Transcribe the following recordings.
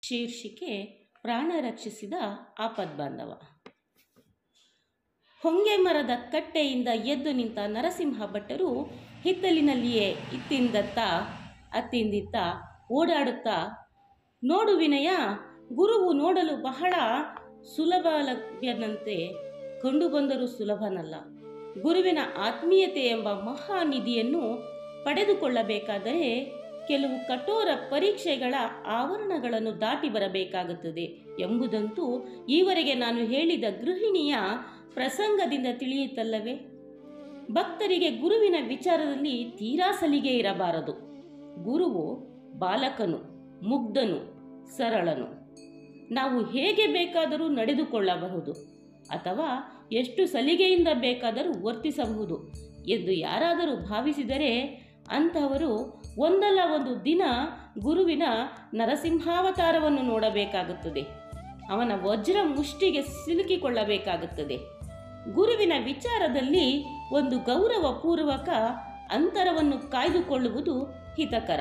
ಶೀರ್ಷಿಕೆ ಪ್ರಾಣ ರಕ್ಷಿಸಿದ ಆಪದ್ಬಾಂಧವ. ಹೊಂಗೆ ಮರದ ಕಟ್ಟೆಯಿಂದ ಎದ್ದು ನಿಂತ ನರಸಿಂಹ ಭಟ್ಟರು ಹಿತ್ತಲಿನಲ್ಲಿಯೇ ಇತ್ತಿಂದತ್ತ ಅತ್ತಿಂದಿತ್ತ ಓಡಾಡುತ್ತಾ, ನೋಡು ವಿನಯ, ಗುರುವು ನೋಡಲು ಬಹಳ ಸುಲಭಲಭ್ಯನಂತೆ ಕಂಡುಬಂದರೂ ಸುಲಭನಲ್ಲ. ಗುರುವಿನ ಆತ್ಮೀಯತೆ ಎಂಬ ಮಹಾನಿಧಿಯನ್ನು ಪಡೆದುಕೊಳ್ಳಬೇಕಾದರೆ ಕೆಲವು ಕಠೋರ ಪರೀಕ್ಷೆಗಳ ಆವರಣಗಳನ್ನು ದಾಟಿ ಬರಬೇಕಾಗುತ್ತದೆ ಎಂಬುದಂತೂ ಈವರೆಗೆ ನಾನು ಹೇಳಿದ ಗೃಹಿಣಿಯ ಪ್ರಸಂಗದಿಂದ ತಿಳಿಯುತ್ತಲ್ಲವೇ. ಭಕ್ತರಿಗೆ ಗುರುವಿನ ವಿಚಾರದಲ್ಲಿ ತೀರಾ ಸಲಿಗೆ ಇರಬಾರದು. ಗುರುವು ಬಾಲಕನು, ಮುಗ್ಧನು, ಸರಳನು. ನಾವು ಹೇಗೆ ಬೇಕಾದರೂ ನಡೆದುಕೊಳ್ಳಬಹುದು ಅಥವಾ ಎಷ್ಟು ಸಲಿಗೆಯಿಂದ ಬೇಕಾದರೂ ವರ್ತಿಸಬಹುದು ಎಂದು ಯಾರಾದರೂ ಭಾವಿಸಿದರೆ ಅಂತಹವರು ಒಂದಲ್ಲ ಒಂದು ದಿನ ಗುರುವಿನ ನರಸಿಂಹಾವತಾರವನ್ನು ನೋಡಬೇಕಾಗುತ್ತದೆ. ಅವನ ವಜ್ರ ಮುಷ್ಟಿಗೆ ಸಿಲುಕಿಕೊಳ್ಳಬೇಕಾಗುತ್ತದೆ. ಗುರುವಿನ ವಿಚಾರದಲ್ಲಿ ಒಂದು ಗೌರವಪೂರ್ವಕ ಅಂತರವನ್ನು ಕಾಯ್ದುಕೊಳ್ಳುವುದು ಹಿತಕರ.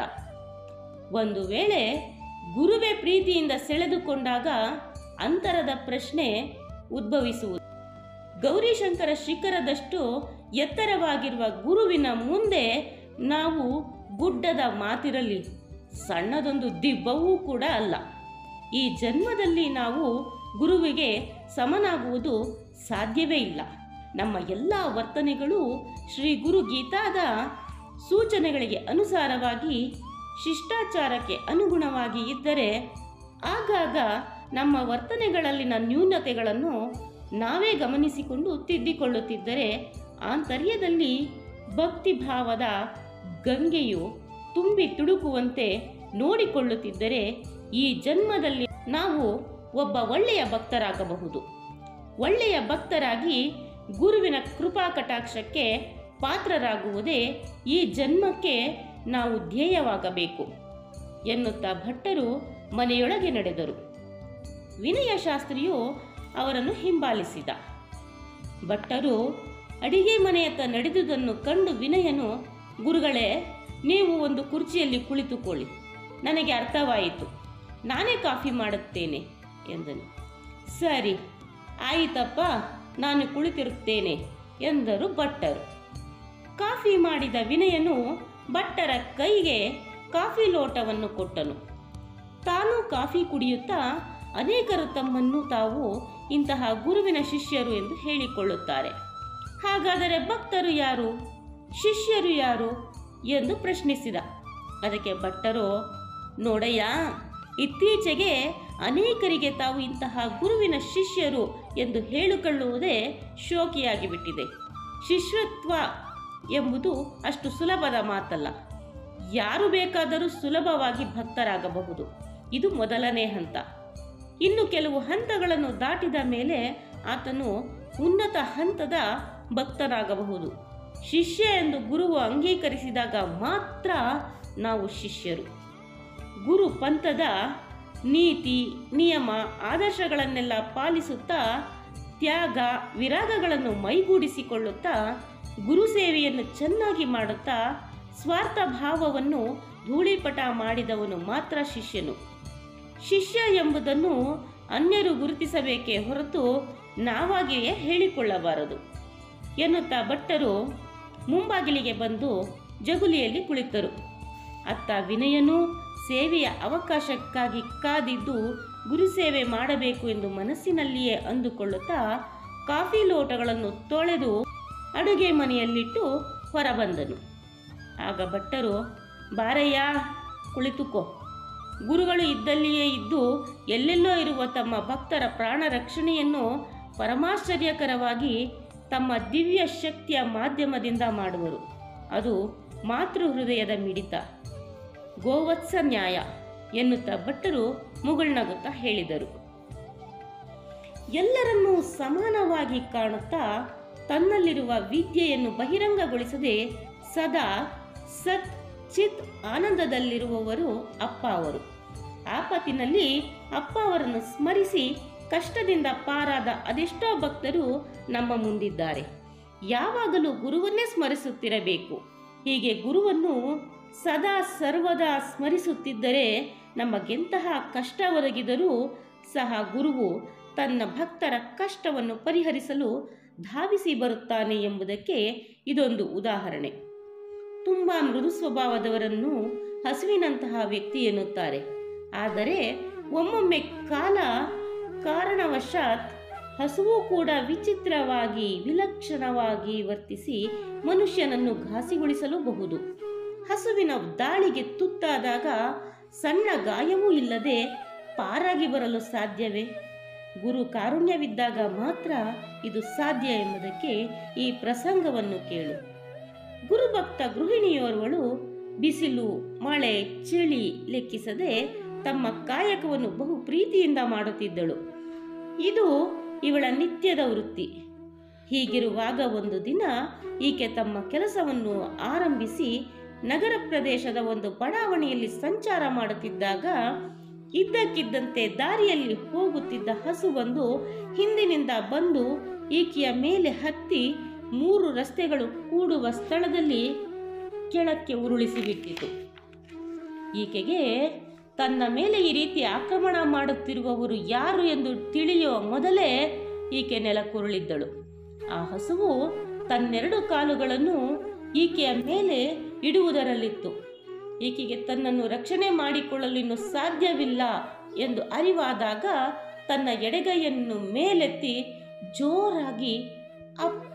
ಒಂದು ವೇಳೆ ಗುರುವೇ ಪ್ರೀತಿಯಿಂದ ಸೆಳೆದುಕೊಂಡಾಗ ಅಂತರದ ಪ್ರಶ್ನೆ ಉದ್ಭವಿಸುವುದು. ಗೌರಿಶಂಕರ ಶಿಖರದಷ್ಟು ಎತ್ತರವಾಗಿರುವ ಗುರುವಿನ ಮುಂದೆ ನಾವು ಗುಡ್ಡದ ಮಾತಿರಲಿ ಸಣ್ಣದೊಂದು ದಿಬ್ಬವೂ ಕೂಡ ಅಲ್ಲ. ಈ ಜನ್ಮದಲ್ಲಿ ನಾವು ಗುರುವಿಗೆ ಸಮನಾಗುವುದು ಸಾಧ್ಯವೇ ಇಲ್ಲ. ನಮ್ಮ ಎಲ್ಲ ವರ್ತನೆಗಳು ಶ್ರೀ ಗುರು ಗೀತಾದ ಸೂಚನೆಗಳಿಗೆ ಅನುಸಾರವಾಗಿ ಶಿಷ್ಟಾಚಾರಕ್ಕೆ ಅನುಗುಣವಾಗಿ ಇದ್ದರೆ ಆಗಾಗ ನಮ್ಮ ವರ್ತನೆಗಳಲ್ಲಿನ ನ್ಯೂನತೆಗಳನ್ನು ನಾವೇ ಗಮನಿಸಿಕೊಂಡು ತಿದ್ದಿಕೊಳ್ಳುತ್ತಿದ್ದರೆ ಆಂತರ್ಯದಲ್ಲಿ ಭಕ್ತಿಭಾವದ ಗಂಗೆಯು ತುಂಬಿ ತುಳುಕುವಂತೆ ನೋಡಿಕೊಳ್ಳುತ್ತಿದ್ದರೆ ಈ ಜನ್ಮದಲ್ಲಿ ನಾವು ಒಬ್ಬ ಒಳ್ಳೆಯ ಭಕ್ತರಾಗಬಹುದು. ಒಳ್ಳೆಯ ಭಕ್ತರಾಗಿ ಗುರುವಿನ ಕೃಪಾ ಕಟಾಕ್ಷಕ್ಕೆ ಪಾತ್ರರಾಗುವುದೇ ಈ ಜನ್ಮಕ್ಕೆ ನಾವು ಧ್ಯೇಯವಾಗಬೇಕು ಎನ್ನುತ್ತಾ ಭಟ್ಟರು ಮನೆಯೊಳಗೆ ನಡೆದರು. ವಿನಯ ಶಾಸ್ತ್ರಿಯು ಅವರನ್ನು ಹಿಂಬಾಲಿಸಿದ. ಭಟ್ಟರು ಅಡಿಗೆ ಮನೆಯತ್ತ ನಡೆದುದನ್ನು ಕಂಡು ವಿನಯನು, ಗುರುಗಳೇ, ನೀವು ಒಂದು ಕುರ್ಚಿಯಲ್ಲಿ ಕುಳಿತುಕೊಳ್ಳಿ, ನನಗೆ ಅರ್ಥವಾಯಿತು, ನಾನೇ ಕಾಫಿ ಮಾಡುತ್ತೇನೆ ಎಂದನು. ಸರಿ ಆಯಿತಪ್ಪ, ನಾನು ಕುಳಿತಿರುತ್ತೇನೆ ಎಂದರು ಭಟ್ಟರು. ಕಾಫಿ ಮಾಡಿದ ವಿನಯನು ಭಟ್ಟರ ಕೈಗೆ ಕಾಫಿ ಲೋಟವನ್ನು ಕೊಟ್ಟನು. ತಾನು ಕಾಫಿ ಕುಡಿಯುತ್ತಾ ಅನೇಕರು ತಮ್ಮನ್ನು ತಾವು ಇಂತಹ ಗುರುವಿನ ಶಿಷ್ಯರು ಎಂದು ಹೇಳಿಕೊಳ್ಳುತ್ತಾರೆ. ಹಾಗಾದರೆ ಭಕ್ತರು ಯಾರು, ಶಿಷ್ಯರು ಯಾರು ಎಂದು ಪ್ರಶ್ನಿಸಿದ. ಅದಕ್ಕೆ ಭಟ್ಟರು, ನೋಡಯ್ಯ, ಇತ್ತೀಚೆಗೆ ಅನೇಕರಿಗೆ ತಾವು ಇಂತಹ ಗುರುವಿನ ಶಿಷ್ಯರು ಎಂದು ಹೇಳಿಕೊಳ್ಳುವುದೇ ಶೋಕಿಯಾಗಿ ಬಿಟ್ಟಿದೆ. ಶಿಷ್ಯತ್ವ ಎಂಬುದು ಅಷ್ಟು ಸುಲಭದ ಮಾತಲ್ಲ. ಯಾರು ಬೇಕಾದರೂ ಸುಲಭವಾಗಿ ಭಕ್ತರಾಗಬಹುದು. ಇದು ಮೊದಲನೇ ಹಂತ. ಇನ್ನು ಕೆಲವು ಹಂತಗಳನ್ನು ದಾಟಿದ ಮೇಲೆ ಆತನು ಉನ್ನತ ಹಂತದ ಭಕ್ತರಾಗಬಹುದು. ಶಿಷ್ಯ ಎಂದು ಗುರುವು ಅಂಗೀಕರಿಸಿದಾಗ ಮಾತ್ರ ನಾವು ಶಿಷ್ಯರು. ಗುರು ಪಂಥದ ನೀತಿ, ನಿಯಮ, ಆದರ್ಶಗಳನ್ನೆಲ್ಲ ಪಾಲಿಸುತ್ತಾ ತ್ಯಾಗ ವಿರಾಗಗಳನ್ನು ಮೈಗೂಡಿಸಿಕೊಳ್ಳುತ್ತಾ ಗುರು ಸೇವೆಯನ್ನು ಚೆನ್ನಾಗಿ ಮಾಡುತ್ತಾ ಸ್ವಾರ್ಥ ಭಾವವನ್ನು ಧೂಳಿಪಟ ಮಾಡಿದವನು ಮಾತ್ರ ಶಿಷ್ಯನು. ಶಿಷ್ಯ ಎಂಬುದನ್ನು ಅನ್ಯರು ಗುರುತಿಸಬೇಕೇ ಹೊರತು ನಾವಾಗಿಯೇ ಹೇಳಿಕೊಳ್ಳಬಾರದು ಎನ್ನುತ್ತಾ ಭಟ್ಟರು ಮುಂಬಾಗಿಲಿಗೆ ಬಂದು ಜಗುಲಿಯಲ್ಲಿ ಕುಳಿತರು. ಅತ್ತ ವಿನಯನು ಸೇವೆಯ ಅವಕಾಶಕ್ಕಾಗಿ ಕಾದಿದ್ದು ಗುರುಸೇವೆ ಮಾಡಬೇಕು ಎಂದು ಮನಸ್ಸಿನಲ್ಲಿಯೇ ಅಂದುಕೊಳ್ಳುತ್ತಾ ಕಾಫಿ ಲೋಟಗಳನ್ನು ತೊಳೆದು ಅಡುಗೆ ಮನೆಯಲ್ಲಿಟ್ಟು ಹೊರಬಂದನು. ಆಗ ಭಟ್ಟರು, ಬಾರಯ್ಯ, ಕುಳಿತುಕೋ. ಗುರುಗಳು ಇದ್ದಲ್ಲಿಯೇ ಇದ್ದು ಎಲ್ಲೆಲ್ಲೋ ಇರುವ ತಮ್ಮ ಭಕ್ತರ ಪ್ರಾಣ ರಕ್ಷಣೆಯನ್ನು ಪರಮಾಶ್ಚರ್ಯಕರವಾಗಿ ತಮ್ಮ ದಿವ್ಯ ಶಕ್ತಿಯ ಮಾಧ್ಯಮದಿಂದ ಮಾಡುವರು. ಅದು ಮಾತೃ ಹೃದಯದ ಮಿಡಿತ, ಗೋವತ್ಸ ನ್ಯಾಯ ಎನ್ನುತ್ತಾ ಭಟ್ಟರು ಮುಗುಳ್ನಗುತ್ತಾ ಹೇಳಿದರು. ಎಲ್ಲರನ್ನೂ ಸಮಾನವಾಗಿ ಕಾಣುತ್ತಾ ತನ್ನಲ್ಲಿರುವ ವಿದ್ಯೆಯನ್ನು ಬಹಿರಂಗಗೊಳಿಸದೆ ಸದಾ ಸತ್ ಚಿತ್ ಆನಂದದಲ್ಲಿರುವವರು ಅಪ್ಪ ಅವರು. ಆಪತ್ತಿನಲ್ಲಿ ಅಪ್ಪ ಅವರನ್ನು ಸ್ಮರಿಸಿ ಕಷ್ಟದಿಂದ ಪಾರಾದ ಅದೆಷ್ಟೋ ಭಕ್ತರು ನಮ್ಮ ಮುಂದಿದ್ದಾರೆ. ಯಾವಾಗಲೂ ಗುರುವನ್ನೇ ಸ್ಮರಿಸುತ್ತಿರಬೇಕು. ಹೀಗೆ ಗುರುವನ್ನು ಸದಾ ಸರ್ವದಾ ಸ್ಮರಿಸುತ್ತಿದ್ದರೆ ನಮಗೆಂತಹ ಕಷ್ಟ ಒದಗಿದರೂ ಸಹ ಗುರುವು ತನ್ನ ಭಕ್ತರ ಕಷ್ಟವನ್ನು ಪರಿಹರಿಸಲು ಧಾವಿಸಿ ಬರುತ್ತಾನೆ ಎಂಬುದಕ್ಕೆ ಇದೊಂದು ಉದಾಹರಣೆ. ತುಂಬ ಮೃದು ಸ್ವಭಾವದವರನ್ನು ಹಸುವಿನಂತಹ ವ್ಯಕ್ತಿ ಎನ್ನುತ್ತಾರೆ. ಆದರೆ ಒಮ್ಮೊಮ್ಮೆ ಕಾರಣವಶಾತ್ ಹಸುವು ಕೂಡ ವಿಚಿತ್ರವಾಗಿ ವಿಲಕ್ಷಣವಾಗಿ ವರ್ತಿಸಿ ಮನುಷ್ಯನನ್ನು ಘಾಸಿಗೊಳಿಸಲೂಬಹುದು. ಹಸುವಿನ ದಾಳಿಗೆ ತುತ್ತಾದಾಗ ಸಣ್ಣ ಗಾಯವೂ ಇಲ್ಲದೆ ಪಾರಾಗಿ ಬರಲು ಸಾಧ್ಯವೇ? ಗುರು ಕಾರುಣ್ಯವಿದ್ದಾಗ ಮಾತ್ರ ಇದು ಸಾಧ್ಯ ಎಂಬುದಕ್ಕೆ ಈ ಪ್ರಸಂಗವನ್ನು ಕೇಳು. ಗುರುಭಕ್ತ ಗೃಹಿಣಿಯೋರ್ವಳು ಬಿಸಿಲು, ಮಳೆ, ಚಳಿ ಲೆಕ್ಕಿಸದೆ ತಮ್ಮ ಕಾಯಕವನ್ನು ಬಹು ಪ್ರೀತಿಯಿಂದ ಮಾಡುತ್ತಿದ್ದಳು. ಇದು ಇವಳ ನಿತ್ಯದ ವೃತ್ತಿ. ಹೀಗಿರುವಾಗ ಒಂದು ದಿನ ಈಕೆ ತಮ್ಮ ಕೆಲಸವನ್ನು ಆರಂಭಿಸಿ ನಗರ ಪ್ರದೇಶದ ಒಂದು ಬಡಾವಣೆಯಲ್ಲಿ ಸಂಚಾರ ಮಾಡುತ್ತಿದ್ದಾಗ ಇದ್ದಕ್ಕಿದ್ದಂತೆ ದಾರಿಯಲ್ಲಿ ಹೋಗುತ್ತಿದ್ದ ಹಸುವೊಂದು ಹಿಂದಿನಿಂದ ಬಂದು ಈಕೆಯ ಮೇಲೆ ಹತ್ತಿ 3 ರಸ್ತೆಗಳು ಕೂಡುವ ಸ್ಥಳದಲ್ಲಿ ಕೆಳಕ್ಕೆ ಉರುಳಿಸಿಬಿಟ್ಟಿತು. ಈಕೆಗೆ ತನ್ನ ಮೇಲೆ ಈ ರೀತಿ ಆಕ್ರಮಣ ಮಾಡುತ್ತಿರುವವರು ಯಾರು ಎಂದು ತಿಳಿಯುವ ಮೊದಲೇ ಈಕೆ ನೆಲಕ್ಕುರುಳಿದ್ದಳು. ಆ ಹಸುವು ತನ್ನೆರಡು ಕಾಲುಗಳನ್ನು ಈಕೆಯ ಮೇಲೆ ಇಡುವುದರಲ್ಲಿತ್ತು. ಈಕೆಗೆ ತನ್ನನ್ನು ರಕ್ಷಣೆ ಮಾಡಿಕೊಳ್ಳಲು ಇನ್ನು ಸಾಧ್ಯವಿಲ್ಲ ಎಂದು ಅರಿವಾದಾಗ ತನ್ನ ಎಡಗೈಯನ್ನು ಮೇಲೆತ್ತಿ ಜೋರಾಗಿ ಅಪ್ಪ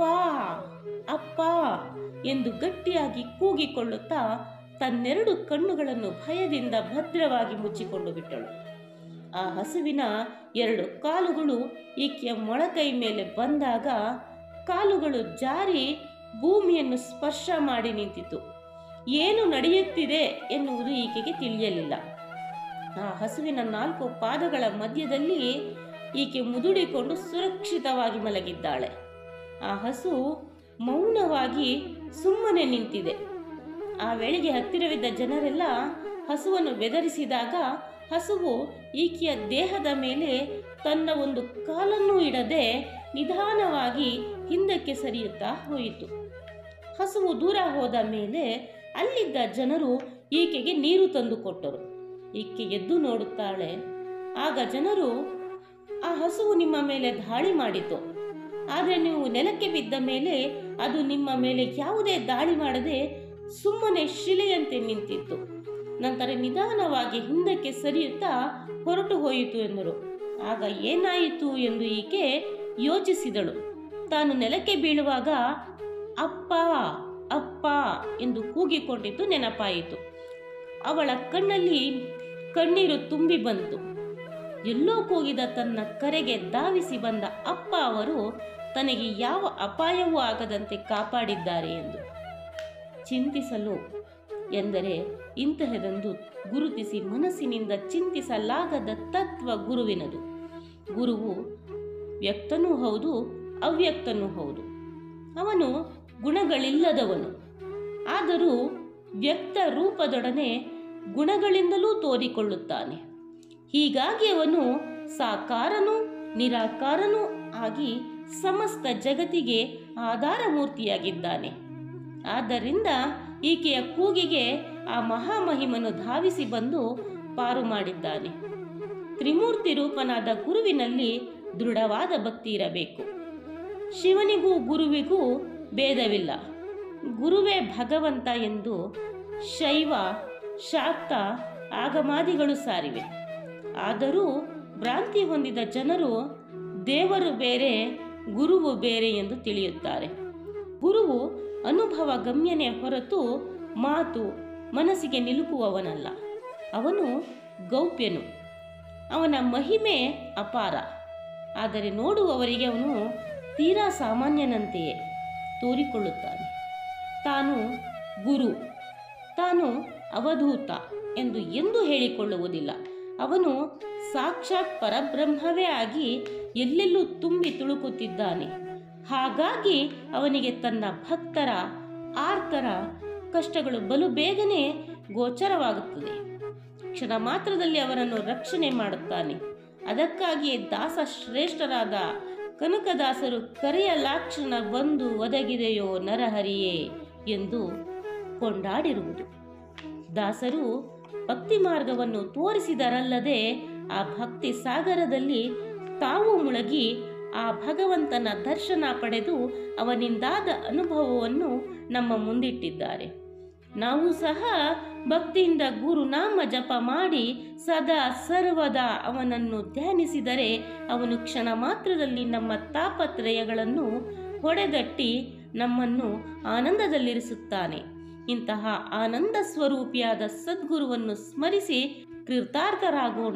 ಅಪ್ಪ ಎಂದು ಗಟ್ಟಿಯಾಗಿ ಕೂಗಿಕೊಳ್ಳುತ್ತಾ ತನ್ನೆರಡು ಕಣ್ಣುಗಳನ್ನು ಭಯದಿಂದ ಭದ್ರವಾಗಿ ಮುಚ್ಚಿಕೊಂಡು ಬಿಟ್ಟಳು. ಆ ಹಸುವಿನ 2 ಕಾಲುಗಳು ಈಕೆಯ ಮೊಳಕೈ ಮೇಲೆ ಬಂದಾಗ ಕಾಲುಗಳು ಜಾರಿ ಭೂಮಿಯನ್ನು ಸ್ಪರ್ಶ ಮಾಡಿ ನಿಂತಿತು. ಏನು ನಡೆಯುತ್ತಿದೆ ಎನ್ನುವುದು ಈಕೆಗೆ ತಿಳಿಯಲಿಲ್ಲ. ಆ ಹಸುವಿನ 4 ಪಾದಗಳ ಮಧ್ಯದಲ್ಲಿ ಈಕೆ ಮುದುಡಿಕೊಂಡು ಸುರಕ್ಷಿತವಾಗಿ ಮಲಗಿದ್ದಾಳೆ. ಆ ಹಸು ಮೌನವಾಗಿ ಸುಮ್ಮನೆ ನಿಂತಿದೆ. ಆ ವೇಳೆಗೆ ಹತ್ತಿರವಿದ್ದ ಜನರೆಲ್ಲ ಹಸುವನ್ನು ಬೆದರಿಸಿದಾಗ ಹಸುವು ಈಕೆಯ ದೇಹದ ಮೇಲೆ ತನ್ನ ಒಂದು ಕಾಲನ್ನೂ ಇಡದೆ ನಿಧಾನವಾಗಿ ಹಿಂದಕ್ಕೆ ಸರಿಯುತ್ತಾ ಹೋಯಿತು. ಹಸುವು ದೂರ ಹೋದ ಮೇಲೆ ಅಲ್ಲಿದ್ದ ಜನರು ಈಕೆಗೆ ನೀರು ತಂದು ಕೊಟ್ಟರು. ಈಕೆ ಎದ್ದು ನೋಡುತ್ತಾಳೆ. ಆಗ ಜನರು, ಆ ಹಸುವು ನಿಮ್ಮ ಮೇಲೆ ದಾಳಿ ಮಾಡಿತು, ಆದರೆ ನೀವು ನೆಲಕ್ಕೆ ಬಿದ್ದ ಮೇಲೆ ಅದು ನಿಮ್ಮ ಮೇಲೆ ಯಾವುದೇ ದಾಳಿ ಮಾಡದೆ ಸುಮ್ಮನೆ ಶಿಲೆಯಂತೆ ನಿಂತಿತ್ತು. ನಂತರ ನಿಧಾನವಾಗಿ ಹಿಂದಕ್ಕೆ ಸರಿಯುತ್ತಾ ಹೊರಟು ಹೋಯಿತು ಎಂದರು. ಆಗ ಏನಾಯಿತು ಎಂದು ಈಕೆ ಯೋಚಿಸಿದಳು. ತಾನು ನೆಲಕ್ಕೆ ಬೀಳುವಾಗ ಅಪ್ಪ ಅಪ್ಪ ಎಂದು ಕೂಗಿಕೊಂಡಿದ್ದು ನೆನಪಾಯಿತು. ಅವಳ ಕಣ್ಣಲ್ಲಿ ಕಣ್ಣೀರು ತುಂಬಿ ಬಂತು. ಎಲ್ಲೋ ಕೂಗಿದ ತನ್ನ ಕರೆಗೆ ಧಾವಿಸಿ ಬಂದ ಅಪ್ಪ ಅವರು ತನಗೆ ಯಾವ ಅಪಾಯವೂ ಆಗದಂತೆ ಕಾಪಾಡಿದ್ದಾರೆ ಎಂದು ಚಿಂತಿಸಲು ಎಂದರೆ ಇಂತಹದೊಂದು ಗುರುತಿಸಿ ಮನಸ್ಸಿನಿಂದ ಚಿಂತಿಸಲಾಗದ ತತ್ವ ಗುರುವಿನದು. ಗುರುವು ವ್ಯಕ್ತನೂ ಹೌದು, ಅವ್ಯಕ್ತನೂ ಹೌದು. ಅವನು ಗುಣಗಳಿಲ್ಲದವನು, ಆದರೂ ವ್ಯಕ್ತ ರೂಪದೊಡನೆ ಗುಣಗಳಿಂದಲೂ ತೋರಿಕೊಳ್ಳುತ್ತಾನೆ. ಹೀಗಾಗಿ ಅವನು ಸಾಕಾರನೂ ನಿರಾಕಾರನೂ ಆಗಿ ಸಮಸ್ತ ಜಗತ್ತಿಗೆ ಆಧಾರ ಮೂರ್ತಿಯಾಗಿದ್ದಾನೆ. ಆದ್ದರಿಂದ ಈಕೆಯ ಕೂಗಿಗೆ ಆ ಮಹಾಮಹಿಮನು ಧಾವಿಸಿ ಬಂದು ಪಾರು ಮಾಡಿದ್ದಾನೆ. ತ್ರಿಮೂರ್ತಿ ರೂಪನಾದ ಗುರುವಿನಲ್ಲಿ ದೃಢವಾದ ಭಕ್ತಿ ಇರಬೇಕು. ಶಿವನಿಗೂ ಗುರುವಿಗೂ ಭೇದವಿಲ್ಲ. ಗುರುವೇ ಭಗವಂತ ಎಂದು ಶೈವ, ಶಾಕ್ತ, ಆಗಮಾದಿಗಳು ಸಾರಿವೆ. ಆದರೂ ಭ್ರಾಂತಿ ಹೊಂದಿದ ಜನರು ದೇವರು ಬೇರೆ, ಗುರುವು ಬೇರೆ ಎಂದು ತಿಳಿಯುತ್ತಾರೆ. ಗುರುವು ಅನುಭವ ಗಮ್ಯನೇ ಹೊರತು ಮಾತು ಮನಸ್ಸಿಗೆ ನಿಲುಕುವವನಲ್ಲ. ಅವನು ಗೌಪ್ಯನು. ಅವನ ಮಹಿಮೆ ಅಪಾರ. ಆದರೆ ನೋಡುವವರಿಗೆ ಅವನು ತೀರಾ ಸಾಮಾನ್ಯನಂತೆಯೇ ತೋರಿಕೊಳ್ಳುತ್ತಾನೆ. ತಾನು ಗುರು, ತಾನು ಅವಧೂತ ಎಂದು ಹೇಳಿಕೊಳ್ಳುವುದಿಲ್ಲ. ಅವನು ಸಾಕ್ಷಾತ್ ಪರಬ್ರಹ್ಮವೇ ಆಗಿ ಎಲ್ಲೆಲ್ಲೂ ತುಂಬಿ ತುಳುಕುತ್ತಿದ್ದಾನೆ. ಹಾಗಾಗಿ ಅವನಿಗೆ ತನ್ನ ಭಕ್ತರ ಆರ್ತರ ಕಷ್ಟಗಳು ಬಲು ಬೇಗನೆ ಗೋಚರವಾಗುತ್ತದೆ. ಕ್ಷಣ ಮಾತ್ರದಲ್ಲಿ ಅವರನ್ನು ರಕ್ಷಣೆ ಮಾಡುತ್ತಾನೆ. ಅದಕ್ಕಾಗಿಯೇ ದಾಸ ಶ್ರೇಷ್ಠರಾದ ಕನಕದಾಸರು ಕರೆಯ ಲಾಕ್ಷಣ ಬಂದು ಒದಗಿದೆಯೋ ನರಹರಿಯೇ ಎಂದು ಕೊಂಡಾಡಿರುವುದು. ದಾಸರು ಭಕ್ತಿ ಮಾರ್ಗವನ್ನು ತೋರಿಸಿದರಲ್ಲದೆ ಆ ಭಕ್ತಿ ಸಾಗರದಲ್ಲಿ ತಾವು ಮುಳುಗಿ ಆ ಭಗವಂತನ ದರ್ಶನ ಪಡೆದು ಅವನಿಂದಾದ ಅನುಭವವನ್ನು ನಮ್ಮ ಮುಂದಿಟ್ಟಿದ್ದಾರೆ. ನಾವು ಸಹ ಭಕ್ತಿಯಿಂದ ಗುರುನಾಮ ಜಪ ಮಾಡಿ ಸದಾ ಸರ್ವದಾ ಅವನನ್ನು ಧ್ಯಾನಿಸಿದರೆ ಅವನು ಕ್ಷಣ ಮಾತ್ರದಲ್ಲಿ ನಮ್ಮ ತಾಪತ್ರಯಗಳನ್ನು ಹೊಡೆದಟ್ಟಿ ನಮ್ಮನ್ನು ಆನಂದದಲ್ಲಿರಿಸುತ್ತಾನೆ. ಇಂತಹ ಆನಂದ ಸ್ವರೂಪಿಯಾದ ಸದ್ಗುರುವನ್ನು ಸ್ಮರಿಸಿ ಕೃತಾರ್ಥರಾಗೋಣ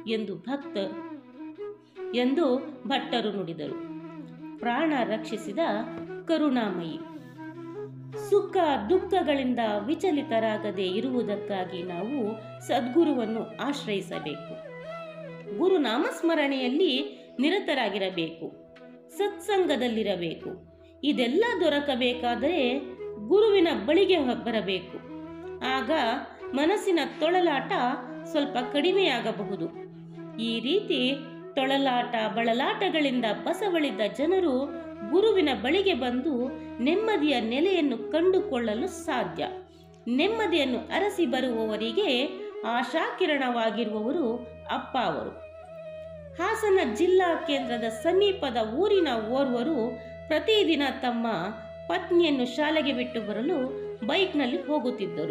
ಎಂದು ಭಟ್ಟರು ನುಡಿದರು. ಪ್ರಾಣ ರಕ್ಷಿಸಿದ ಕರುಣಾಮಯಿ. ಸುಖ ದುಃಖಗಳಿಂದ ವಿಚಲಿತರಾಗದೆ ಇರುವುದಕ್ಕಾಗಿ ನಾವು ಸದ್ಗುರುವನ್ನು ಆಶ್ರಯಿಸಬೇಕು. ಗುರುನಾಮಸ್ಮರಣೆಯಲ್ಲಿ ನಿರತರಾಗಿರಬೇಕು, ಸತ್ಸಂಗದಲ್ಲಿರಬೇಕು. ಇದೆಲ್ಲ ದೊರಕಬೇಕಾದರೆ ಗುರುವಿನ ಬಳಿಗೆ ಬರಬೇಕು. ಆಗ ಮನಸ್ಸಿನ ತೊಳಲಾಟ ಸ್ವಲ್ಪ ಕಡಿಮೆಯಾಗಬಹುದು. ಈ ರೀತಿ ತೊಳಲಾಟ ಬಳಲಾಟಗಳಿಂದ ಬಸವಳಿದ ಜನರು ಗುರುವಿನ ಬಳಿಗೆ ಬಂದು ನೆಮ್ಮದಿಯ ನೆಲೆಯನ್ನು ಕಂಡುಕೊಳ್ಳಲು ಸಾಧ್ಯ. ನೆಮ್ಮದಿಯನ್ನು ಅರಸಿ ಬರುವವರಿಗೆ ಆಶಾಕಿರಣವಾಗಿರುವವರು ಅಪ್ಪ ಅವರು. ಹಾಸನ ಜಿಲ್ಲಾ ಕೇಂದ್ರದ ಸಮೀಪದ ಊರಿನ ಓರ್ವರು ಪ್ರತಿದಿನ ತಮ್ಮ ಪತ್ನಿಯನ್ನು ಶಾಲೆಗೆ ಬಿಟ್ಟು ಬರಲು ಬೈಕ್ನಲ್ಲಿ ಹೋಗುತ್ತಿದ್ದರು.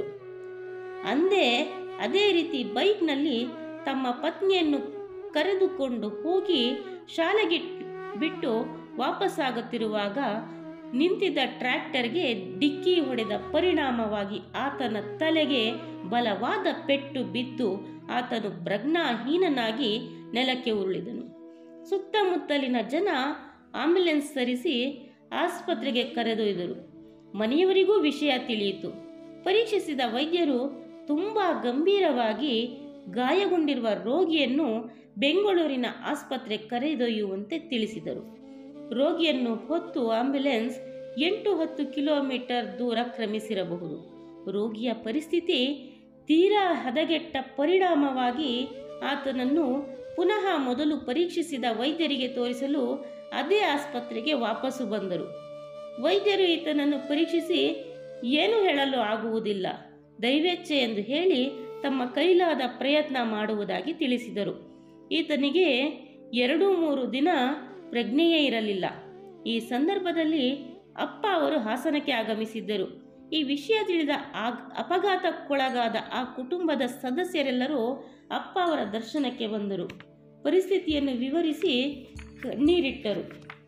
ಅದೇ ರೀತಿ ಬೈಕ್ನಲ್ಲಿ ತಮ್ಮ ಪತ್ನಿಯನ್ನು ಕರೆದುಕೊಂಡು ಹೋಗಿ ಶಾಲೆಗೆ ಬಿಟ್ಟು ವಾಪಸ್ಸಾಗುತ್ತಿರುವಾಗ ನಿಂತಿದ್ದ ಟ್ರ್ಯಾಕ್ಟರ್ಗೆ ಡಿಕ್ಕಿ ಹೊಡೆದ ಪರಿಣಾಮವಾಗಿ ಆತನ ತಲೆಗೆ ಬಲವಾದ ಪೆಟ್ಟು ಬಿದ್ದು ಆತನು ಪ್ರಜ್ಞಾಹೀನನಾಗಿ ನೆಲಕ್ಕೆ ಉರುಳಿದನು. ಸುತ್ತಮುತ್ತಲಿನ ಜನ ಆಂಬ್ಯುಲೆನ್ಸ್ ತರಿಸಿ ಆಸ್ಪತ್ರೆಗೆ ಕರೆದೊಯ್ದರು. ಮನೆಯವರಿಗೂ ವಿಷಯ ತಿಳಿಯಿತು. ಪರೀಕ್ಷಿಸಿದ ವೈದ್ಯರು ತುಂಬಾ ಗಂಭೀರವಾಗಿ ಗಾಯಗೊಂಡಿರುವ ರೋಗಿಯನ್ನು ಬೆಂಗಳೂರಿನ ಆಸ್ಪತ್ರೆ ಕರೆದೊಯ್ಯುವಂತೆ ತಿಳಿಸಿದರು. ರೋಗಿಯನ್ನು ಹೊತ್ತು ಆಂಬ್ಯುಲೆನ್ಸ್ 8-10 ಕಿಲೋಮೀಟರ್ ದೂರ ಕ್ರಮಿಸಿರಬಹುದು. ರೋಗಿಯ ಪರಿಸ್ಥಿತಿ ತೀರಾ ಹದಗೆಟ್ಟ ಪರಿಣಾಮವಾಗಿ ಆತನನ್ನು ಪುನಃ ಮೊದಲು ಪರೀಕ್ಷಿಸಿದ ವೈದ್ಯರಿಗೆ ತೋರಿಸಲು ಅದೇ ಆಸ್ಪತ್ರೆಗೆ ವಾಪಸ್ಸು ಬಂದರು. ವೈದ್ಯರು ಈತನನ್ನು ಪರೀಕ್ಷಿಸಿ ಏನು ಹೇಳಲು ಆಗುವುದಿಲ್ಲ, ದೈವೇಚ್ಛೆ ಎಂದು ಹೇಳಿ ತಮ್ಮ ಕೈಲಾದ ಪ್ರಯತ್ನ ಮಾಡುವುದಾಗಿ ತಿಳಿಸಿದರು. ಈತನಿಗೆ 2-3 ದಿನ ಪ್ರಜ್ಞೆಯೇ ಇರಲಿಲ್ಲ. ಈ ಸಂದರ್ಭದಲ್ಲಿ ಅಪ್ಪ ಅವರು ಹಾಸನಕ್ಕೆ ಆಗಮಿಸಿದ್ದರು. ಈ ವಿಷಯ ತಿಳಿದ ಅಪಘಾತಕ್ಕೊಳಗಾದ ಆ ಕುಟುಂಬದ ಸದಸ್ಯರೆಲ್ಲರೂ ಅಪ್ಪ ಅವರ ದರ್ಶನಕ್ಕೆ ಬಂದರು. ಪರಿಸ್ಥಿತಿಯನ್ನು ವಿವರಿಸಿ ಕಣ್ಣೀರಿಟ್ಟರು.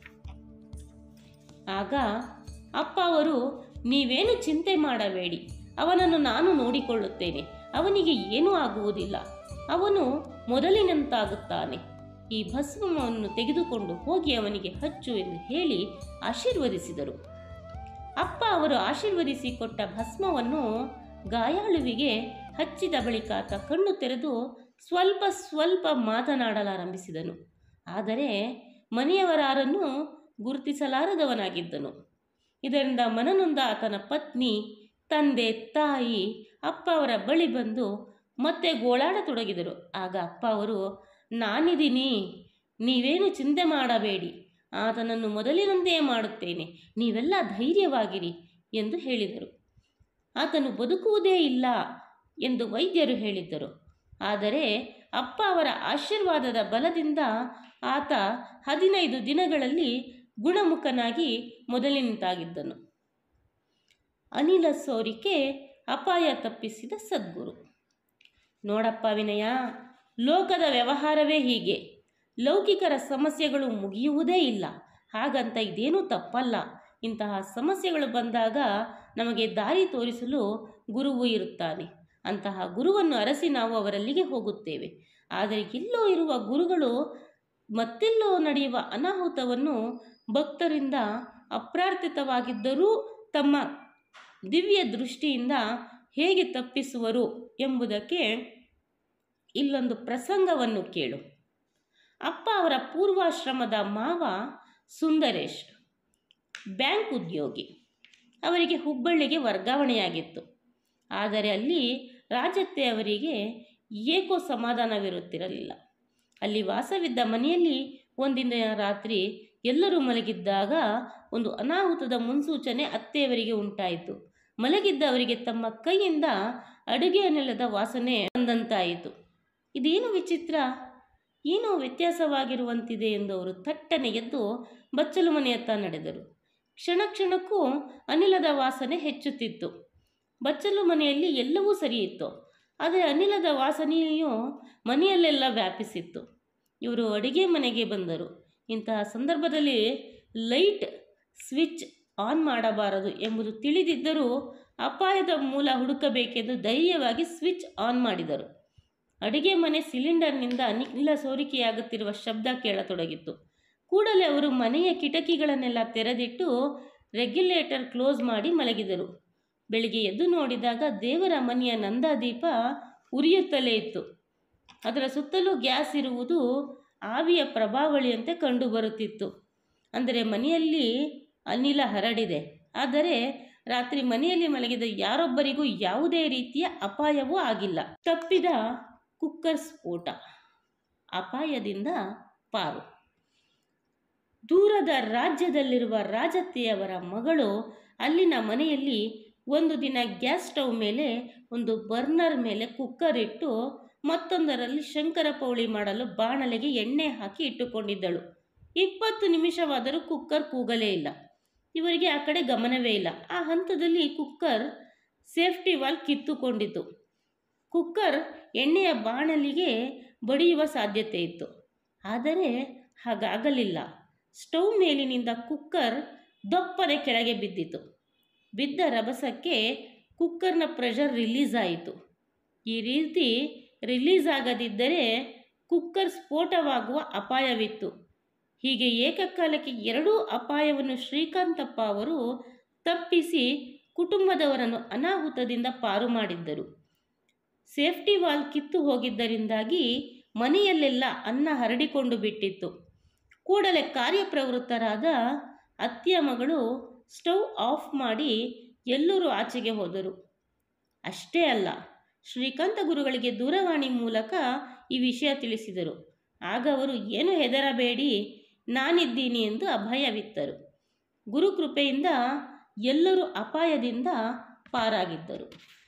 ಆಗ ಅಪ್ಪ ಅವರು, ನೀವೇನು ಚಿಂತೆ ಮಾಡಬೇಡಿ, ಅವನನ್ನು ನಾನು ನೋಡಿಕೊಳ್ಳುತ್ತೇನೆ, ಅವನಿಗೆ ಏನೂ ಆಗುವುದಿಲ್ಲ, ಅವನು ಮೊದಲಿನಂತಾಗುತ್ತಾನೆ, ಈ ಭಸ್ಮವನ್ನು ತೆಗೆದುಕೊಂಡು ಹೋಗಿ ಅವನಿಗೆ ಹಚ್ಚು ಎಂದು ಹೇಳಿ ಆಶೀರ್ವದಿಸಿದರು. ಅಪ್ಪ ಅವರು ಆಶೀರ್ವದಿಸಿ ಕೊಟ್ಟ ಭಸ್ಮವನ್ನು ಗಾಯಾಳುವಿಗೆ ಹಚ್ಚಿದ ಬಳಿಕ ಆತ ಕಣ್ಣು ತೆರೆದು ಸ್ವಲ್ಪ ಮಾತನಾಡಲಾರಂಭಿಸಿದನು. ಆದರೆ ಮನೆಯವರಾರನ್ನು ಗುರುತಿಸಲಾರದವನಾಗಿದ್ದನು. ಇದರಿಂದ ಮನನೊಂದ ಆತನ ಪತ್ನಿ, ತಂದೆ, ತಾಯಿ ಅಪ್ಪ ಅವರ ಬಳಿ ಬಂದು ಮತ್ತೆ ಗೋಳಾಡತೊಡಗಿದರು. ಆಗ ಅಪ್ಪ ಅವರು, ನಾನಿದ್ದೀನಿ, ನೀವೇನು ಚಿಂತೆ ಮಾಡಬೇಡಿ, ಆತನನ್ನು ಮೊದಲಿನಂತೆ ಮಾಡುತ್ತೇನೆ, ನೀವೆಲ್ಲ ಧೈರ್ಯವಾಗಿರಿ ಎಂದು ಹೇಳಿದರು. ಆತನು ಬದುಕುವುದೇ ಇಲ್ಲ ಎಂದು ವೈದ್ಯರು ಹೇಳಿದ್ದರು. ಆದರೆ ಅಪ್ಪ ಅವರ ಆಶೀರ್ವಾದದ ಬಲದಿಂದ ಆತ 15 ದಿನಗಳಲ್ಲಿ ಗುಣಮುಖನಾಗಿ ಮೊದಲಿನಂತಾಗಿದ್ದನು. ಅನಿಲ ಸೋರಿಕೆ ಅಪಾಯ ತಪ್ಪಿಸಿದ ಸದ್ಗುರು. ನೋಡಪ್ಪ ವಿನಯ, ಲೋಕದ ವ್ಯವಹಾರವೇ ಹೀಗೆ. ಲೌಕಿಕರ ಸಮಸ್ಯೆಗಳು ಮುಗಿಯುವುದೇ ಇಲ್ಲ. ಹಾಗಂತ ಇದೇನೂ ತಪ್ಪಲ್ಲ. ಇಂತಹ ಸಮಸ್ಯೆಗಳು ಬಂದಾಗ ನಮಗೆ ದಾರಿ ತೋರಿಸಲು ಗುರುವು ಇರುತ್ತಾನೆ. ಅಂತಹ ಗುರುವನ್ನು ಅರಸಿ ನಾವು ಅವರಲ್ಲಿಗೆ ಹೋಗುತ್ತೇವೆ. ಆದರೆ ಎಲ್ಲೋ ಇರುವ ಗುರುಗಳು ಮತ್ತೆಲ್ಲೋ ನಡೆಯುವ ಅನಾಹುತವನ್ನು ಭಕ್ತರಿಂದ ಅಪ್ರಾರ್ಥಿತವಾಗಿದ್ದರೂ ತಮ್ಮ ದಿವ್ಯ ದೃಷ್ಟಿಯಿಂದ ಹೇಗೆ ತಪ್ಪಿಸುವರು ಎಂಬುದಕ್ಕೆ ಇಲ್ಲೊಂದು ಪ್ರಸಂಗವನ್ನು ಕೇಳು. ಅಪ್ಪ ಅವರ ಪೂರ್ವಾಶ್ರಮದ ಮಾವ ಸುಂದರೇಶ್ ಬ್ಯಾಂಕ್ ಉದ್ಯೋಗಿ. ಅವರಿಗೆ ಹುಬ್ಬಳ್ಳಿಗೆ ವರ್ಗಾವಣೆಯಾಗಿತ್ತು. ಆದರೆ ಅಲ್ಲಿ ರಾಜತ್ತೆ ಅವರಿಗೆ ಏಕೋ ಸಮಾಧಾನವಿರುತ್ತಿರಲಿಲ್ಲ. ಅಲ್ಲಿ ವಾಸವಿದ್ದ ಮನೆಯಲ್ಲಿ ಒಂದಿನ ರಾತ್ರಿ ಎಲ್ಲರೂ ಮಲಗಿದ್ದಾಗ ಒಂದು ಅನಾಹುತದ ಮುನ್ಸೂಚನೆ ಅತ್ತೆಯವರಿಗೆ ಉಂಟಾಯಿತು. ಮಲಗಿದ್ದ ಅವರಿಗೆ ತಮ್ಮ ಕೈಯಿಂದ ಅಡುಗೆ ಅನಿಲದ ವಾಸನೆ ಬಂದಂತಾಯಿತು. ಇದೇನು ವಿಚಿತ್ರ, ಏನೋ ವ್ಯತ್ಯಾಸವಾಗಿರುವಂತಿದೆ ಎಂದು ಅವರು ಥಟ್ಟನೆ ಎದ್ದು ಬಚ್ಚಲು ಮನೆಯತ್ತ ನಡೆದರು. ಕ್ಷಣ ಕ್ಷಣಕ್ಕೂ ಅನಿಲದ ವಾಸನೆ ಹೆಚ್ಚುತ್ತಿತ್ತು. ಬಚ್ಚಲು ಮನೆಯಲ್ಲಿ ಎಲ್ಲವೂ ಸರಿಯಿತ್ತು, ಆದರೆ ಅನಿಲದ ವಾಸನೆಯು ಮನೆಯಲ್ಲೆಲ್ಲ ವ್ಯಾಪಿಸಿತ್ತು. ಇವರು ಅಡುಗೆ ಮನೆಗೆ ಬಂದರು. ಇಂತಹ ಸಂದರ್ಭದಲ್ಲಿ ಲೈಟ್ ಸ್ವಿಚ್ ಆನ್ ಮಾಡಬಾರದು ಎಂಬುದು ತಿಳಿದಿದ್ದರೂ ಅಪಾಯದ ಮೂಲ ಹುಡುಕಬೇಕೆಂದು ಧೈರ್ಯವಾಗಿ ಸ್ವಿಚ್ ಆನ್ ಮಾಡಿದರು. ಅಡುಗೆ ಮನೆ ಸಿಲಿಂಡರ್ನಿಂದ ಅನಿಲ ಸೋರಿಕೆಯಾಗುತ್ತಿರುವ ಶಬ್ದ ಕೇಳತೊಡಗಿತ್ತು. ಕೂಡಲೇ ಅವರು ಮನೆಯ ಕಿಟಕಿಗಳನ್ನೆಲ್ಲ ತೆರೆದಿಟ್ಟು ರೆಗ್ಯುಲೇಟರ್ ಕ್ಲೋಸ್ ಮಾಡಿ ಮಲಗಿದರು. ಬೆಳಿಗ್ಗೆ ಎದ್ದು ನೋಡಿದಾಗ ದೇವರ ಮನೆಯ ನಂದಾದೀಪ ಉರಿಯುತ್ತಲೇ ಇತ್ತು. ಅದರ ಸುತ್ತಲೂ ಗ್ಯಾಸ್ ಇರುವುದು ಆವಿಯ ಪ್ರಭಾವಳಿಯಂತೆ ಕಂಡುಬರುತ್ತಿತ್ತು. ಅಂದರೆ ಮನೆಯಲ್ಲಿ ಅನಿಲ ಹರಡಿದೆ. ಆದರೆ ರಾತ್ರಿ ಮನೆಯಲ್ಲಿ ಮಲಗಿದ ಯಾರೊಬ್ಬರಿಗೂ ಯಾವುದೇ ರೀತಿಯ ಅಪಾಯವೂ ಆಗಿಲ್ಲ. ತಪ್ಪಿದ ಕುಕ್ಕರ್ ಸ್ಫೋಟ, ಅಪಾಯದಿಂದ ಪಾರು. ದೂರದ ರಾಜ್ಯದಲ್ಲಿರುವ ರಾಜತೆಯವರ ಮಗಳು ಅಲ್ಲಿನ ಮನೆಯಲ್ಲಿ ಒಂದು ದಿನ ಗ್ಯಾಸ್ ಸ್ಟವ್ ಮೇಲೆ ಒಂದು ಬರ್ನರ್ ಮೇಲೆ ಕುಕ್ಕರ್ ಇಟ್ಟು ಮತ್ತೊಂದರಲ್ಲಿ ಶಂಕರಪೌಳಿ ಮಾಡಲು ಬಾಣಲೆಗೆ ಎಣ್ಣೆ ಹಾಕಿ ಇಟ್ಟುಕೊಂಡಿದ್ದಳು. 20 ನಿಮಿಷವಾದರೂ ಕುಕ್ಕರ್ ಕೂಗಲೇ ಇಲ್ಲ. ಇವರಿಗೆ ಆ ಕಡೆ ಗಮನವೇ ಇಲ್ಲ. ಆ ಹಂತದಲ್ಲಿ ಕುಕ್ಕರ್ ಸೇಫ್ಟಿ ವಾಲ್ವ್ ಕಿತ್ತುಕೊಂಡಿತು. ಕುಕ್ಕರ್ ಎಣ್ಣೆಯ ಬಾಣಲಿಗೆ ಬಡಿಯುವ ಸಾಧ್ಯತೆ ಇತ್ತು. ಆದರೆ ಹಾಗಾಗಲಿಲ್ಲ. ಸ್ಟವ್ ಮೇಲಿನಿಂದ ಕುಕ್ಕರ್ ದೊಪ್ಪನೆ ಕೆಳಗೆ ಬಿದ್ದಿತು. ಬಿದ್ದ ರಭಸಕ್ಕೆ ಕುಕ್ಕರ್ನ ಪ್ರೆಷರ್ ರಿಲೀಸ್ ಆಯಿತು. ಈ ರೀತಿ ರಿಲೀಸ್ ಆಗದಿದ್ದರೆ ಕುಕ್ಕರ್ ಸ್ಫೋಟವಾಗುವ ಅಪಾಯವಿತ್ತು. ಹೀಗೆ ಏಕಕಾಲಕ್ಕೆ ಎರಡೂ ಅಪಾಯವನ್ನು ಶ್ರೀಕಾಂತಪ್ಪ ಅವರು ತಪ್ಪಿಸಿ ಕುಟುಂಬದವರನ್ನು ಅನಾಹುತದಿಂದ ಪಾರು ಮಾಡಿದ್ದರು. ಸೇಫ್ಟಿ ವಾಲ್ವ್ ಕಿತ್ತು ಹೋಗಿದ್ದರಿಂದಾಗಿ ಮನೆಯಲ್ಲೆಲ್ಲ ಅನ್ನ ಹರಡಿಕೊಂಡು ಬಿಟ್ಟಿತ್ತು. ಕೂಡಲೇ ಕಾರ್ಯಪ್ರವೃತ್ತರಾದ ಅತ್ತೆಯ ಮಗಳು ಸ್ಟವ್ ಆಫ್ ಮಾಡಿ ಎಲ್ಲರೂ ಆಚೆಗೆ ಹೋದರು. ಅಷ್ಟೇ ಅಲ್ಲ, ಶ್ರೀಕಾಂತ ಗುರುಗಳಿಗೆ ದೂರವಾಣಿ ಮೂಲಕ ಈ ವಿಷಯ ತಿಳಿಸಿದರು. ಆಗ ಅವರು ಏನು ಹೆದರಬೇಡಿ, ನಾನಿದ್ದೀನಿ ಎಂದು ಅಭಯವಿತ್ತರು. ಗುರುಕೃಪೆಯಿಂದ ಎಲ್ಲರೂ ಅಪಾಯದಿಂದ ಪಾರಾಗಿದ್ದರು.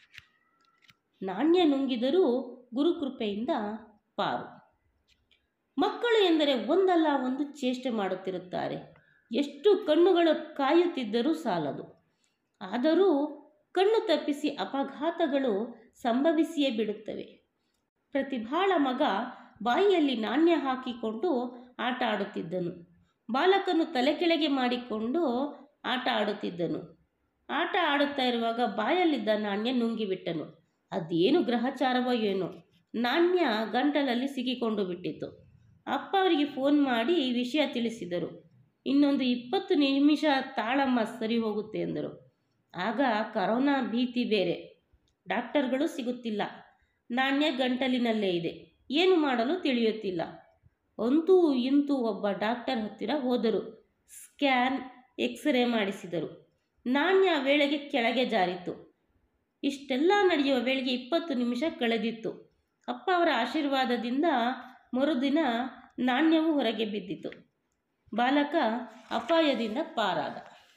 ನಾಣ್ಯ ನುಂಗಿದರೂ ಗುರುಕೃಪೆಯಿಂದ ಪಾರು. ಮಕ್ಕಳು ಎಂದರೆ ಒಂದಲ್ಲ ಒಂದು ಚೇಷ್ಟೆ ಮಾಡುತ್ತಿರುತ್ತಾರೆ. ಎಷ್ಟು ಕಣ್ಣುಗಳು ಕಾಯುತ್ತಿದ್ದರೂ ಸಾಲದು. ಆದರೂ ಕಣ್ಣು ತಪ್ಪಿಸಿ ಅಪಘಾತಗಳು ಸಂಭವಿಸಿಯೇ ಬಿಡುತ್ತವೆ. ಪ್ರತಿಭಾಳ ಮಗ ಬಾಯಿಯಲ್ಲಿ ನಾಣ್ಯ ಹಾಕಿಕೊಂಡು ಆಟ ಆಡುತ್ತಿದ್ದನು. ಬಾಲಕನು ತಲೆ ಕೆಳಗೆ ಮಾಡಿಕೊಂಡು ಆಟ ಆಡುತ್ತಿದ್ದನು. ಆಟ ಆಡುತ್ತಾ ಇರುವಾಗ ಬಾಯಲ್ಲಿದ್ದ ನಾಣ್ಯ ನುಂಗಿಬಿಟ್ಟನು. ಅದೇನು ಗ್ರಹಚಾರವೋ ಏನೋ, ನಾಣ್ಯ ಗಂಟಲಲ್ಲಿ ಸಿಕ್ಕಿಕೊಂಡು ಬಿಟ್ಟಿತು. ಅಪ್ಪ ಅವರಿಗೆ ಫೋನ್ ಮಾಡಿ ಈ ವಿಷಯ ತಿಳಿಸಿದರು. ಇನ್ನೊಂದು 20 ನಿಮಿಷ ತಾಳಮ್ಮ, ಸರಿ ಹೋಗುತ್ತೆ ಎಂದರು. ಆಗ ಕರೋನಾ ಭೀತಿ ಬೇರೆ. ಡಾಕ್ಟರ್ಗಳು ಸಿಗುತ್ತಿಲ್ಲ. ನಾಣ್ಯ ಗಂಟಲಿನಲ್ಲೇ ಇದೆ. ಏನು ಮಾಡಲು ತಿಳಿಯುತ್ತಿಲ್ಲ. ಅಂತೂ ಇಂತೂ ಒಬ್ಬ ಡಾಕ್ಟರ್ ಹತ್ತಿರ ಹೋದರು. ಸ್ಕ್ಯಾನ್, ಎಕ್ಸ್ರೇ ಮಾಡಿಸಿದರು. ನಾಣ್ಯ ವೇಳೆಗೆ ಕೆಳಗೆ ಜಾರಿತು. ಇಷ್ಟೆಲ್ಲ ನಡೆಯುವ ವೇಳೆಗೆ 20 ನಿಮಿಷ ಕಳೆದಿತ್ತು. ಅಪ್ಪ ಅವರ ಆಶೀರ್ವಾದದಿಂದ ಮರುದಿನ ನಾಣ್ಯವು ಹೊರಗೆ ಬಿದ್ದಿತು. ಬಾಲಕ ಅಪಾಯದಿಂದ ಪಾರಾದ.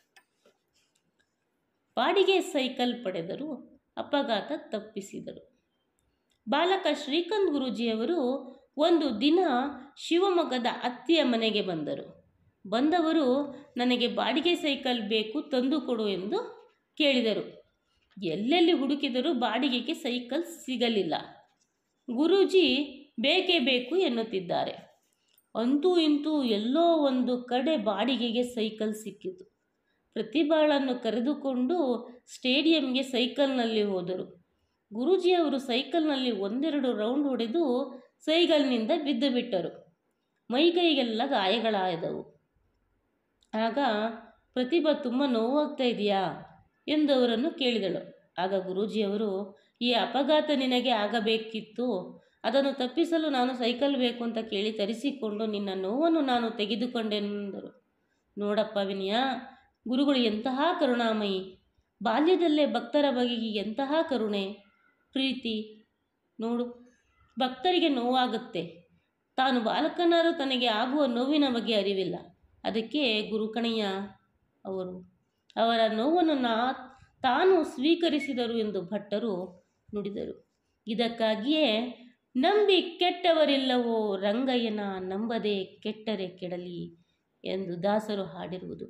ಬಾಡಿಗೆ ಸೈಕಲ್ ಪಡೆದರು. ಅಪಘಾತ ತಪ್ಪಿಸಿದರು. ಬಾಲಕ ಶ್ರೀಕಾಂತ್ ಗುರೂಜಿಯವರು ಒಂದು ದಿನ ಶಿವಮೊಗ್ಗದ ಅತ್ತೆಯ ಮನೆಗೆ ಬಂದರು. ಬಂದವರು ನನಗೆ ಬಾಡಿಗೆ ಸೈಕಲ್ ಬೇಕು, ತಂದುಕೊಡು ಎಂದು ಕೇಳಿದರು. ಎಲ್ಲೆಲ್ಲಿ ಹುಡುಕಿದರೂ ಬಾಡಿಗೆಗೆ ಸೈಕಲ್ ಸಿಗಲಿಲ್ಲ. ಗುರೂಜಿ ಬೇಕೇ ಬೇಕು ಎನ್ನುತ್ತಿದ್ದಾರೆ. ಅಂತೂ ಇಂತೂ ಎಲ್ಲೋ ಒಂದು ಕಡೆ ಬಾಡಿಗೆಗೆ ಸೈಕಲ್ ಸಿಕ್ಕಿತು. ಪ್ರತಿಭಾಳನ್ನು ಕರೆದುಕೊಂಡು ಸ್ಟೇಡಿಯಂಗೆ ಸೈಕಲ್ನಲ್ಲಿ ಹೋದರು. ಗುರೂಜಿಯವರು ಸೈಕಲ್ನಲ್ಲಿ ಒಂದೆರಡು ರೌಂಡ್ ಹೊಡೆದು ಸೈಕಲ್ನಿಂದ ಬಿದ್ದು ಬಿಟ್ಟರು. ಮೈಕೈಗೆಲ್ಲ ಗಾಯಗಳಾದವು. ಆಗ ಪ್ರತಿಭಾ ತುಂಬ ನೋವಾಗ್ತಾ ಇದೆಯಾ ಎಂದವರನ್ನು ಕೇಳಿದಳು. ಆಗ ಗುರೂಜಿಯವರು, ಈ ಅಪಘಾತ ನಿನಗೆ ಆಗಬೇಕಿತ್ತು, ಅದನ್ನು ತಪ್ಪಿಸಲು ನಾನು ಸೈಕಲ್ ಬೇಕು ಅಂತ ಕೇಳಿ ತರಿಸಿಕೊಂಡು ನಿನ್ನ ನೋವನ್ನು ನಾನು ತೆಗೆದುಕೊಂಡೆಂದರು. ನೋಡಪ್ಪ ವಿನಯ, ಗುರುಗಳು ಎಂತಹ ಕರುಣಾಮಯಿ. ಬಾಲ್ಯದಲ್ಲೇ ಭಕ್ತರ ಬಗೆಗೆ ಎಂತಹ ಕರುಣೆ, ಪ್ರೀತಿ. ನೋಡು, ಭಕ್ತರಿಗೆ ನೋವಾಗುತ್ತೆ. ತಾನು ಬಾಲಕನಾರು ತನಗೆ ಆಗುವ ನೋವಿನ ಬಗ್ಗೆ ಅರಿವಿಲ್ಲ. ಅದಕ್ಕೆ ಗುರುಕಣಯ್ಯ ಅವರು ಅವರ ನೋವನ್ನು ತಾನು ಸ್ವೀಕರಿಸಿದರು ಎಂದು ಭಟ್ಟರು ನುಡಿದರು. ಇದಕ್ಕಾಗಿಯೇ ನಂಬಿ ಕೆಟ್ಟವರಿಲ್ಲವೋ ರಂಗಯ್ಯನ, ನಂಬದೆ ಕೆಟ್ಟರೆ ಕೆಡಲಿ ಎಂದು ದಾಸರು ಹಾಡಿರುವುದು.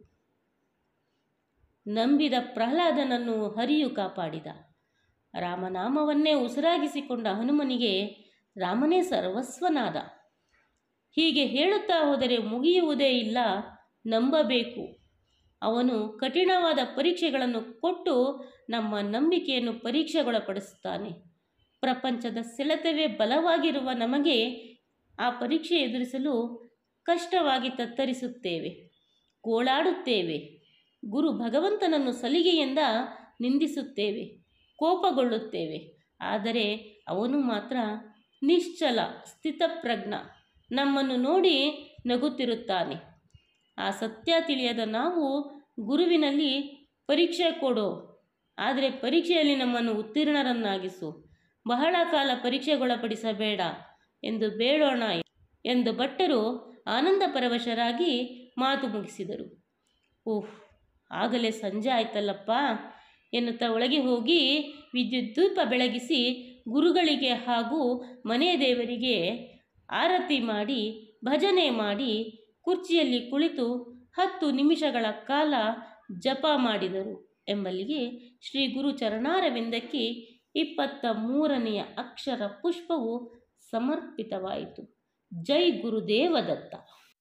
ನಂಬಿದ ಪ್ರಹ್ಲಾದನನ್ನು ಹರಿಯು ಕಾಪಾಡಿದ. ರಾಮನಾಮವನ್ನೇ ಉಸಿರಾಗಿಸಿಕೊಂಡ ಹನುಮನಿಗೆ ರಾಮನೇ ಸರ್ವಸ್ವನಾದ. ಹೀಗೆ ಹೇಳುತ್ತಾ ಹೋದರೆ ಮುಗಿಯುವುದೇ ಇಲ್ಲ. ನಂಬಬೇಕು. ಅವನು ಕಠಿಣವಾದ ಪರೀಕ್ಷೆಗಳನ್ನು ಕೊಟ್ಟು ನಮ್ಮ ನಂಬಿಕೆಯನ್ನು ಪರೀಕ್ಷೆಗೊಳಪಡಿಸುತ್ತಾನೆ. ಪ್ರಪಂಚದ ಸೆಳೆತವೇ ಬಲವಾಗಿರುವ ನಮಗೆ ಆ ಪರೀಕ್ಷೆ ಎದುರಿಸಲು ಕಷ್ಟವಾಗಿ ತತ್ತರಿಸುತ್ತೇವೆ, ಗೋಳಾಡುತ್ತೇವೆ. ಗುರು ಭಗವಂತನನ್ನು ಸಲಿಗೆಯಿಂದ ನಿಂದಿಸುತ್ತೇವೆ, ಕೋಪಗೊಳ್ಳುತ್ತೇವೆ. ಆದರೆ ಅವನು ಮಾತ್ರ ನಿಶ್ಚಲ ಸ್ಥಿತಪ್ರಜ್ಞ, ನಮ್ಮನ್ನು ನೋಡಿ ನಗುತ್ತಿರುತ್ತಾನೆ. ಆ ಸತ್ಯ ತಿಳಿಯದ ನಾವು ಗುರುವಿನಲ್ಲಿ ಪರೀಕ್ಷೆ ಕೊಡೋ, ಆದರೆ ಪರೀಕ್ಷೆಯಲ್ಲಿ ನಮ್ಮನ್ನು ಉತ್ತೀರ್ಣರನ್ನಾಗಿಸು, ಬಹಳ ಕಾಲ ಪರೀಕ್ಷೆಗೊಳಪಡಿಸಬೇಡ ಎಂದು ಬೇಡೋಣ ಎಂದು ಭಟ್ಟರು ಆನಂದ ಪರವಶರಾಗಿ ಮಾತು ಮುಗಿಸಿದರು. ಓಹ್, ಆಗಲೇ ಸಂಜೆ ಆಯ್ತಲ್ಲಪ್ಪ ಎನ್ನುತ್ತಾ ಒಳಗೆ ಹೋಗಿ ವಿದ್ಯುದ್ದೀಪ ಬೆಳಗಿಸಿ ಗುರುಗಳಿಗೆ ಹಾಗೂ ಮನೆಯ ದೇವರಿಗೆ ಆರತಿ ಮಾಡಿ ಭಜನೆ ಮಾಡಿ ಕುರ್ಚಿಯಲ್ಲಿ ಕುಳಿತು 10 ನಿಮಿಷಗಳ ಕಾಲ ಜಪ ಮಾಡಿದರು ಎಂಬಲ್ಲಿಗೆ ಶ್ರೀ ಗುರು ಚರಣಾರವಿಂದಕ್ಕೆ 23ನೇ ಅಕ್ಷರ ಪುಷ್ಪವು ಸಮರ್ಪಿತವಾಯಿತು. ಜೈ ಗುರುದೇವದತ್ತ.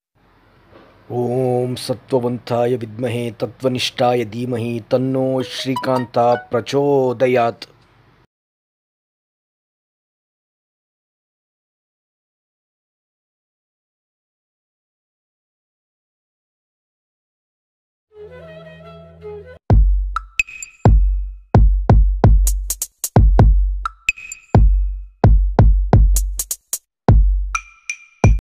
ಓಂ ಸತ್ವವಂತಾಯ ವಿದ್ಮಹೇ ತತ್ವನಿಷ್ಠಾಯ ಧೀಮಹಿ ತನ್ನೋ ಶ್ರೀಕಾಂತ ಪ್ರಚೋದಯಾತ್.